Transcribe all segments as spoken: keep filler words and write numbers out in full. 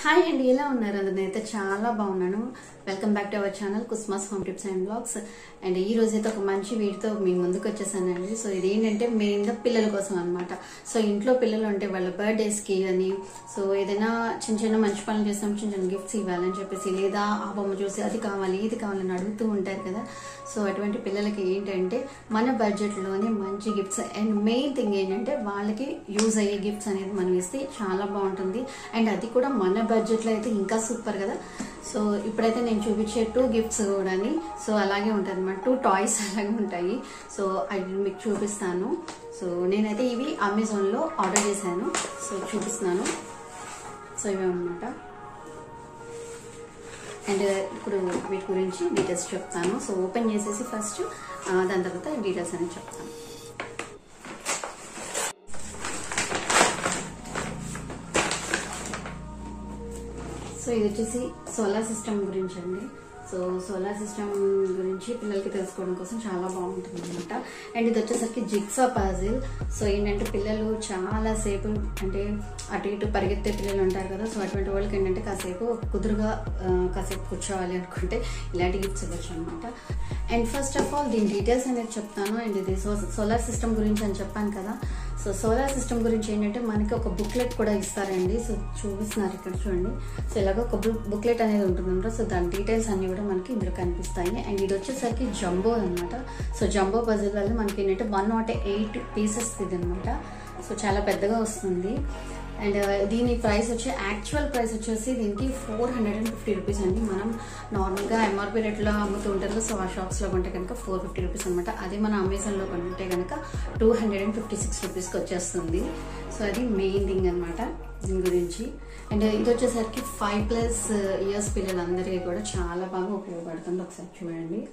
Hi అండి, ఎలా ఉన్నారు? అందరూ నేనైతే చాలా బాగున్నాను. Welcome back to our channel కుస్మాస్ home tips and blogs. And ఈ రోజు అయితే ఒక మంచి వీడియోతో మీ ముందుకు వచ్చేసానండి. సో ఇది ఏంటంటే మెయిన్గా పిల్లల కోసం అనమాట. సో ఇంట్లో పిల్లలు ఉంటే వాళ్ళ బర్త్డేస్కి అని సో ఏదైనా చిన్న చిన్న మంచి పనులు చేస్తాం, చిన్న చిన్న గిఫ్ట్స్ ఇవ్వాలని చెప్పేసి, లేదా ఆ బొమ్మ చూసి అది కావాలి ఇది కావాలని అడుగుతూ ఉంటారు కదా. సో అటువంటి పిల్లలకి ఏంటంటే మన బడ్జెట్లోనే మంచి గిఫ్ట్స్ అండ్ మెయిన్ థింగ్ ఏంటంటే వాళ్ళకి యూజ్ అయ్యే గిఫ్ట్స్ అనేది మనం ఇస్తే చాలా బాగుంటుంది. అండ్ అది కూడా మన బడ్జెట్లో అయితే ఇంకా సూపర్ కదా. సో ఇప్పుడైతే నేను చూపించే టూ గిఫ్ట్స్ కూడా సో అలాగే ఉంటుంది అనమాట. టూ టాయ్స్ అలాగే ఉంటాయి. సో అవి మీకు చూపిస్తాను. సో నేనైతే ఇవి అమెజాన్లో ఆర్డర్ చేశాను. సో చూపిస్తున్నాను. సో ఇవే అనమాట. అండ్ ఇప్పుడు వీటి గురించి డీటెయిల్స్ చెప్తాను. సో ఓపెన్ చేసేసి ఫస్ట్ దాని తర్వాత డీటెయిల్స్ అనేది చెప్తాను. సో ఇది వచ్చేసి సోలార్ సిస్టమ్ గురించి అండి. సో సోలార్ సిస్టమ్ గురించి పిల్లలకి తెలుసుకోవడం కోసం చాలా బాగుంటుంది అనమాట. అండ్ ఇది వచ్చేసరికి జిగ్సా పజిల్. సో ఏంటంటే పిల్లలు చాలా సేపు అంటే అటు ఇటు పరిగెత్తే పిల్లలు ఉంటారు కదా. సో అటువంటి వాళ్ళకి ఏంటంటే కాసేపు కుదురుగా కాసేపు కూర్చోవాలి అనుకుంటే ఇలాంటి గిఫ్ట్స్ ఇవ్వచ్చు అనమాట. అండ్ ఫస్ట్ ఆఫ్ ఆల్ దీని డీటెయిల్స్ అనేది చెప్తాను. అండ్ ఇది సోలార్ సిస్టమ్ గురించి అని చెప్పాను కదా. సో సోలార్ సిస్టమ్ గురించి ఏంటంటే మనకి ఒక బుక్లెట్ కూడా ఇస్తారండి. సో చూపిస్తున్నారు ఇక్కడ చూడండి. సో ఇలాగ ఒక బుక్లెట్ అనేది ఉంటుందంట. సో దాని డీటెయిల్స్ అన్ని కూడా మనకి ఇందులో కనిపిస్తాయి. అండ్ ఇది వచ్చేసరికి జంబో అనమాట. సో జంబో పజిల్ వల్ల మనకి ఏంటంటే వన్ నాట్ ఎయిట్ పీసెస్ ఇది అనమాట. సో చాలా పెద్దగా వస్తుంది. అండ్ దీని ప్రైస్ వచ్చి యాక్చువల్ ప్రైస్ వచ్చేసి దీనికి four hundred and fifty rupees అండి. మనం నార్మల్గా ఎంఆర్పీ రేట్లో అమ్ముతూ ఉంటారు. సో ఆ షాప్స్లో కొంటే కనుక ఫోర్ ఫిఫ్టీ రూపీస్ అనమాట. అదే మన అమెజాన్లో కొంటే కనుక two hundred and fifty six రూపీస్కి వచ్చేస్తుంది. సో అది మెయిన్ థింగ్ అనమాట దీని గురించి. అండ్ ఇది వచ్చేసరికి ఫైవ్ ప్లస్ ఇయర్స్ పిల్లలందరికీ కూడా చాలా బాగా ఉపయోగపడుతుంది. ఒకసారి చూడండి.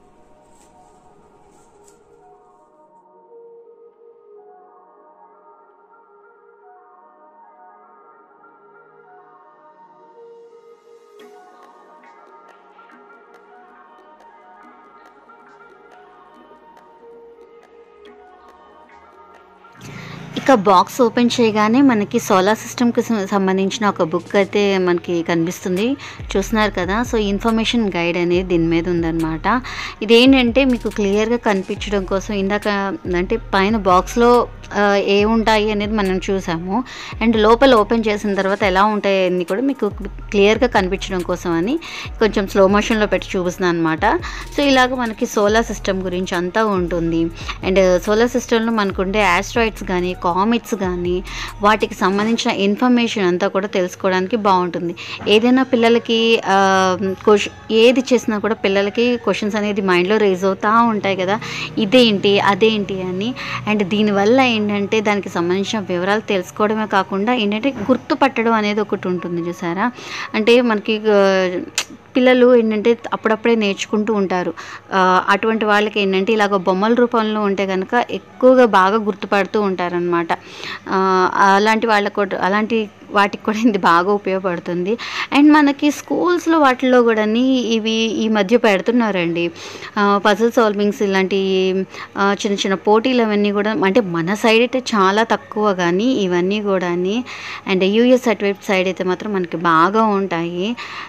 ఇక బాక్స్ ఓపెన్ చేయగానే మనకి సోలార్ సిస్టమ్కి సంబంధించిన ఒక బుక్ అయితే మనకి కనిపిస్తుంది. చూస్తున్నారు కదా. సో ఇన్ఫర్మేషన్ గైడ్ అనేది దీని మీద ఉందన్నమాట. ఇదేంటంటే మీకు క్లియర్గా కనిపించడం కోసం ఇందాక అంటే పైన బాక్స్లో ఏముంటాయి అనేది మనం చూసాము. అండ్ లోపల ఓపెన్ చేసిన తర్వాత ఎలా ఉంటాయి అన్నీ కూడా మీకు క్లియర్గా కనిపించడం కోసం అని కొంచెం స్లో మోషన్లో పెట్టి చూపిస్తున్నాను అనమాట. సో ఇలాగ మనకి సోలార్ సిస్టమ్ గురించి అంతా ఉంటుంది. అండ్ సోలార్ సిస్టంలో మనకు ఉండే ఆస్ట్రాయిడ్స్ కానీ కామెట్స్ కానీ వాటికి సంబంధించిన ఇన్ఫర్మేషన్ అంతా కూడా తెలుసుకోవడానికి బాగుంటుంది. ఏదైనా పిల్లలకి క్వశ్చన్ ఏది చేసినా కూడా పిల్లలకి క్వశ్చన్స్ అనేది మైండ్లో రేజ్ అవుతూ ఉంటాయి కదా, ఇదేంటి అదేంటి అని. అండ్ దీనివల్ల ఏంటంటే దానికి సంబంధించిన వివరాలు తెలుసుకోవడమే కాకుండా ఏంటంటే గుర్తుపట్టడం అనేది ఒకటి ఉంటుంది చూసారా. అంటే మనకి పిల్లలు ఏంటంటే అప్పుడప్పుడే నేర్చుకుంటూ ఉంటారు. అటువంటి వాళ్ళకి ఏంటంటే ఇలాగ బొమ్మల రూపంలో ఉంటే కనుక ఎక్కువగా బాగా గుర్తుపడుతూ ఉంటారనమాట. అలాంటి వాళ్ళకు అలాంటి వాటికి కూడా ఇది బాగా ఉపయోగపడుతుంది. అండ్ మనకి స్కూల్స్లో వాటిల్లో కూడా ఇవి ఈ మధ్య పెడుతున్నారండి. పజిల్ సాల్వింగ్స్ ఇలాంటి చిన్న చిన్న పోటీలు అవన్నీ కూడా అంటే మన సైడ్ అయితే చాలా తక్కువ కానీ ఇవన్నీ కూడా. అండ్ యూఎస్ అటువైపు సైడ్ అయితే మాత్రం మనకి బాగా ఉంటాయి.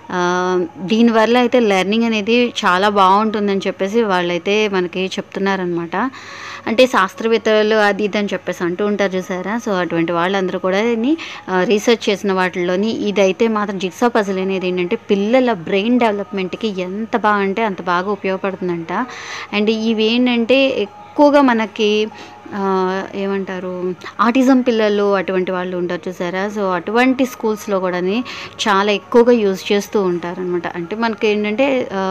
దీనివల్ల అయితే లెర్నింగ్ అనేది చాలా బాగుంటుందని చెప్పేసి వాళ్ళైతే మనకి చెప్తున్నారనమాట. అంటే శాస్త్రవేత్తలు అది ఇది అని చెప్పేసి అంటూ ఉంటారు చూసారా. సో అటువంటి వాళ్ళందరూ కూడా రీసెర్చ్ చేసిన వాటిల్లోని ఇదైతే మాత్రం జిగ్సా పజిల్ అనేది ఏంటంటే పిల్లల బ్రెయిన్ డెవలప్మెంట్కి ఎంత బాగా అంటే అంత బాగా ఉపయోగపడుతుందంట. అండ్ ఇవి ఏంటంటే ఎక్కువగా మనకి ఏమంటారు ఆటిజం పిల్లలు అటువంటి వాళ్ళు ఉంటారు చూసారా. సో అటువంటి స్కూల్స్లో కూడా చాలా ఎక్కువగా యూజ్ చేస్తూ ఉంటారనమాట. అంటే మనకి ఏంటంటే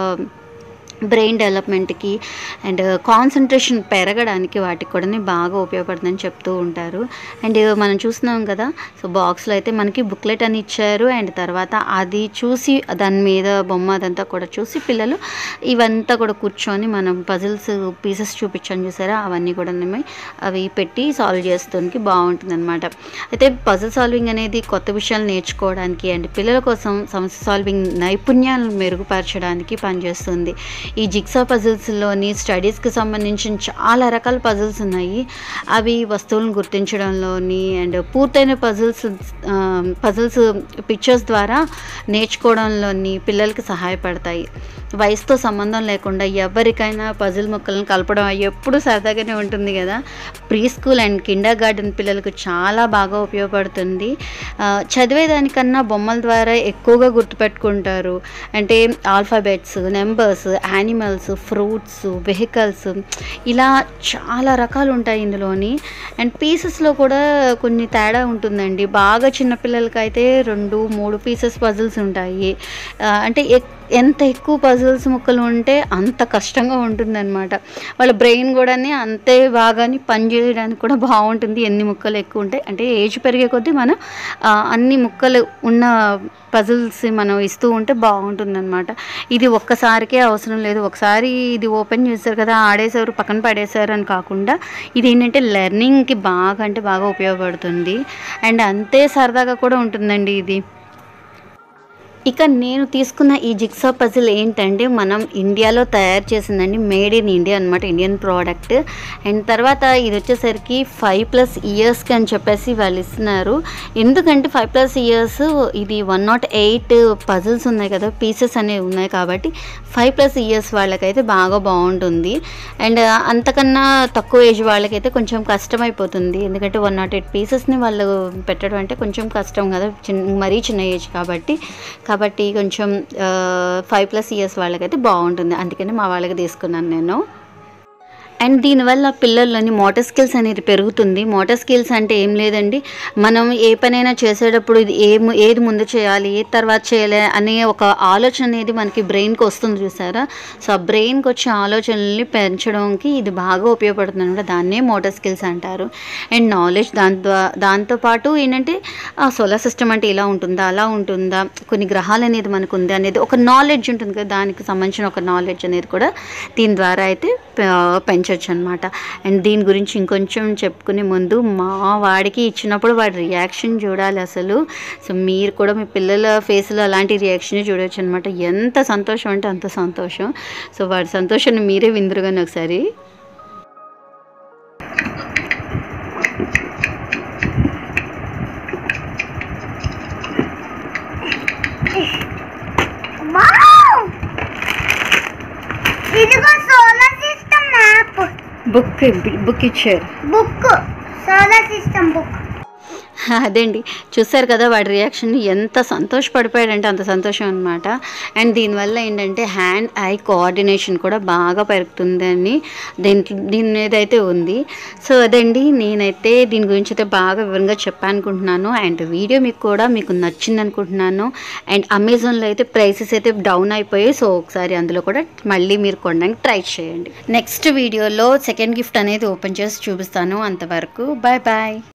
బ్రెయిన్ డెవలప్మెంట్కి అండ్ కాన్సన్ట్రేషన్ పెరగడానికి వాటికి కూడా బాగా ఉపయోగపడుతుందని చెప్తూ ఉంటారు. అండ్ మనం చూస్తున్నాం కదా. సో బాక్స్లో అయితే మనకి బుక్లెట్ అని ఇచ్చారు. అండ్ తర్వాత అది చూసి దాని మీద బొమ్మ అదంతా కూడా చూసి పిల్లలు ఇవంతా కూడా కూర్చొని మనం పజిల్స్ పీసెస్ చూపించాను చూసారా, అవన్నీ కూడా అవి పెట్టి సాల్వ్ చేస్తానికి బాగుంటుంది అనమాట. అయితే పజిల్ సాల్వింగ్ అనేది కొత్త విషయాలు నేర్చుకోవడానికి అండ్ పిల్లల కోసం సమస్య సాల్వింగ్ నైపుణ్యాలను మెరుగుపరచడానికి పనిచేస్తుంది. ఈ జిగ్సా పజిల్స్లోని స్టడీస్కి సంబంధించిన చాలా రకాల పజిల్స్ ఉన్నాయి. అవి వస్తువులను గుర్తించడంలోని అండ్ పూర్తయిన పజిల్స్ పజిల్స్ పిక్చర్స్ ద్వారా నేర్చుకోవడంలోని పిల్లలకి సహాయపడతాయి. వయసుతో సంబంధం లేకుండా ఎవరికైనా పజిల్ ముక్కలను కలపడం ఎప్పుడు సరదాగానే ఉంటుంది కదా. Preschool and kindergarten పిల్లలకు చాలా బాగా ఉపయోగపడుతుంది. చదివేదానికన్నా బొమ్మల ద్వారా ఎక్కువగా గుర్తుపెట్టుకుంటారు. అంటే alphabets, numbers, animals, fruits, vehicles ఇలా చాలా రకాలు ఉంటాయి ఇందులోని. అండ్ పీసెస్లో కూడా కొన్ని తేడా ఉంటుందండి. బాగా చిన్నపిల్లలకైతే రెండు మూడు పీసెస్ పజిల్స్ ఉంటాయి. అంటే ఎంత ఎక్కువ పజిల్స్ ముక్కలు ఉంటే అంత కష్టంగా ఉంటుందన్నమాట. వాళ్ళ బ్రెయిన్ కూడా అంతే బాగాని పనిచేయడానికి కూడా బాగుంటుంది ఎన్ని ముక్కలు ఎక్కువ ఉంటాయి. అంటే ఏజ్ పెరిగే కొద్దీ మనం అన్ని ముక్కలు ఉన్న పజిల్స్ మనం ఇస్తూ ఉంటే బాగుంటుందన్నమాట. ఇది ఒక్కసారికే అవసరం లేదు. ఒకసారి ఇది ఓపెన్ చేశారు కదా, ఆడేశారు, పక్కన పడేశారు అని కాకుండా ఇది ఏంటంటే లెర్నింగ్కి బాగా అంటే బాగా ఉపయోగపడుతుంది. అండ్ అంతే సరదాగా కూడా ఉంటుందండి ఇది. ఇక నేను తీసుకున్న ఈ జిగ్సా పజిల్ ఏంటంటే మనం ఇండియాలో తయారు చేసిందండి, మేడ్ ఇన్ ఇండియా అనమాట, ఇండియన్ ప్రోడక్ట్. అండ్ తర్వాత ఇది వచ్చేసరికి ఫైవ్ ప్లస్ ఇయర్స్కి అని చెప్పేసి వాళ్ళు ఇస్తున్నారు. ఎందుకంటే ఫైవ్ ప్లస్ ఇయర్స్ ఇది వన్ నాట్ ఎయిట్ పజిల్స్ ఉన్నాయి కదా, పీసెస్ అనేవి ఉన్నాయి కాబట్టి ఫైవ్ ప్లస్ ఇయర్స్ వాళ్ళకైతే బాగా బాగుంటుంది. అండ్ అంతకన్నా తక్కువ ఏజ్ వాళ్ళకైతే కొంచెం కష్టమైపోతుంది. ఎందుకంటే వన్ నాట్ ఎయిట్ పీసెస్ని వాళ్ళు పెట్టడం అంటే కొంచెం కష్టం కదా, చిన్న మరీ చిన్న ఏజ్ కాబట్టి కాబట్టి కొంచెం ఫైవ్ ప్లస్ ఇయర్స్ వాళ్ళకైతే బాగుంటుంది. అందుకని మా వాళ్ళకి తీసుకున్నాను నేను. అండ్ దీనివల్ల పిల్లల్లోని మోటార్ స్కిల్స్ అనేది పెరుగుతుంది. మోటార్ స్కిల్స్ అంటే ఏం లేదండి, మనం ఏ పనైనా చేసేటప్పుడు ఇది ఏ ఏది ముందు చేయాలి, ఏ తర్వాత చేయాలి అనే ఒక ఆలోచన అనేది మనకి బ్రెయిన్కి వస్తుంది చూసారా. సో ఆ బ్రెయిన్కి వచ్చే ఆలోచనల్ని పెంచడానికి ఇది బాగా ఉపయోగపడుతుంది అనమాట. దాన్నే మోటార్ స్కిల్స్ అంటారు. అండ్ నాలెడ్జ్ దాంతో దాంతోపాటు ఏంటంటే ఆ సోలార్ సిస్టమ్ అంటే ఇలా ఉంటుందా, అలా ఉంటుందా, కొన్ని గ్రహాలు అనేది మనకు ఉంది అనేది ఒక నాలెడ్జ్ ఉంటుంది కదా, దానికి సంబంధించిన ఒక నాలెడ్జ్ అనేది కూడా దీని ద్వారా అయితే పెంచవచ్చు అనమాట. అండ్ దీని గురించి ఇంకొంచెం చెప్పుకునే ముందు మా వాడికి ఇచ్చినప్పుడు వాడి రియాక్షన్ చూడాలి అసలు. సో మీరు కూడా మీ పిల్లల ఫేస్లో అలాంటి రియాక్షన్ చూడవచ్చు అనమాట. ఎంత సంతోషం అంటే అంత సంతోషం. సో వాడి సంతోషాన్ని మీరే విందురుగానే ఒకసారి. బుక్ బుక్ ఇచ్చారు, బుక్ సోలార్ సిస్టమ్ బుక్. అదేండి చూసారు కదా వాడి రియాక్షన్ ఎంత సంతోషపడిపోయాడంటే అంత సంతోషం అనమాట. అండ్ దీనివల్ల ఏంటంటే హ్యాండ్ ఐ కోఆర్డినేషన్ కూడా బాగా పెరుగుతుందని దీంట్లో దీని మీద అయితే ఉంది. సో అదండి, నేనైతే దీని గురించి అయితే బాగా వివరంగా చెప్పాను అనుకుంటున్నాను. అండ్ వీడియో మీకు కూడా మీకు నచ్చింది అనుకుంటున్నాను. అండ్ అమెజాన్లో అయితే ప్రైసెస్ అయితే డౌన్ అయిపోయాయి. సో ఒకసారి అందులో కూడా మళ్ళీ మీరు కొనడానికి ట్రై చేయండి. నెక్స్ట్ వీడియోలో సెకండ్ గిఫ్ట్ అనేది ఓపెన్ చేసి చూపిస్తాను. అంతవరకు బాయ్ బాయ్.